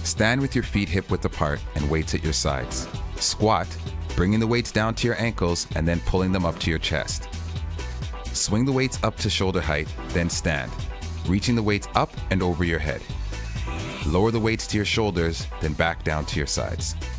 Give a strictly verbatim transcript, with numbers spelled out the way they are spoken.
Stand with your feet hip-width apart and weights at your sides. Squat, bringing the weights down to your ankles and then pulling them up to your chest. Swing the weights up to shoulder height, then stand, reaching the weights up and over your head. Lower the weights to your shoulders, then back down to your sides.